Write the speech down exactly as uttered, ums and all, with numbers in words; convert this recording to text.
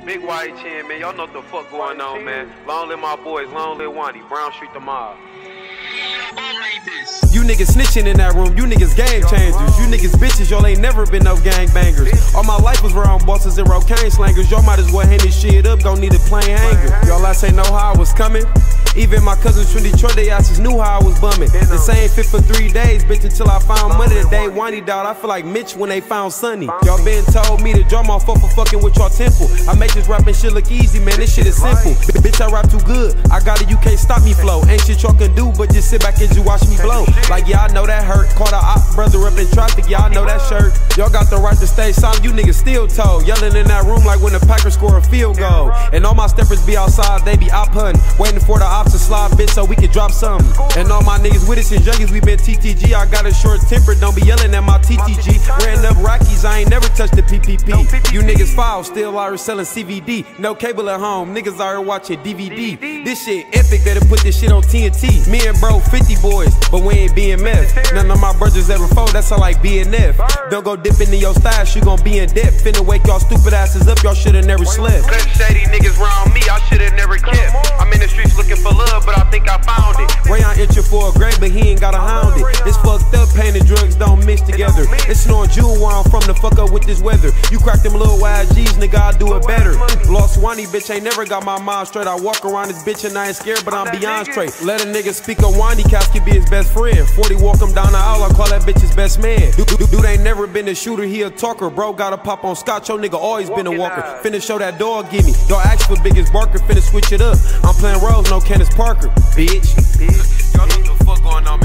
Big Y H N, man. Y'all know what the fuck going on, man. Long live my boys, long live Wandy. Brown Street the mob. You niggas snitching in that room, you niggas game changers. You niggas bitches, y'all ain't never been no gang bangers. All my life was around bosses and cocaine slangers. Y'all might as well hang this shit up, gon' need a plain hanger. Y'all ass ain't know how I was coming. Even my cousins from Detroit, they asses knew how I was bumming. The same fit for three days, bitch, until I found money. The day Wandy died, I feel like Mitch when they found Sonny. Y'all been told me to draw my fuck for fucking with y'all temple. I make this rapping shit look easy, man, this shit is simple. Bitch, I rap too good, I got it, you can't stop me flow. Ain't shit y'all can do, but just sit back and just watch me blow. Like, yeah, I know that hurt. Caught a op brother up in traffic, yeah, I know that shirt. Y'all got the right to stay silent, you niggas still told. Yelling in that room like when the Packers score a field goal. And all my steppers be outside, they be op hunting, waiting for the ops to slide, bitch, so we can drop something. And all my niggas with us and junkies, we been T T G. I got a short temper, don't be yelling at my T T G. Ran up Rockies, I ain't never touched the P P P. You niggas foul, still out here selling C V D. No cable at home, niggas out here watching D V D. This shit epic, better put this shit on T N T. Me and bro fifty boys, but we ain't B M F. None of my brothers ever fold, that's all like B N F. Don't go dipping in your stash, you gon' be in debt. Finna wake y'all stupid asses up, y'all shoulda never slept. Them shady niggas round me, I shoulda never kept. I'm in the streets looking for love, but I think I found it. Rayon itching for a grave, but he ain't got a hound it. It's fucked up, pain and drugs don't mix together. It's snoring jewel where I'm from to fuck up with this weather. You crack them little Y Gs, nigga, I'll do it better. Lost Wandy, bitch, ain't never got my mind straight. I walk around this bitch and I ain't scared, but I'm beyond straight. Let a nigga speak a Wandy, Casket be his best friend. forty walk him down the aisle, I call that bitch his best man. Dude, dude, dude ain't never been a shooter, he a talker. Bro gotta pop on scotch, your nigga always been a walker. Finna show that dog gimme, y'all ask for biggest Barkin, finna switch it up. I'm playing Rose, no Candace Parker, bitch. Y'all know what the fuck going on, man.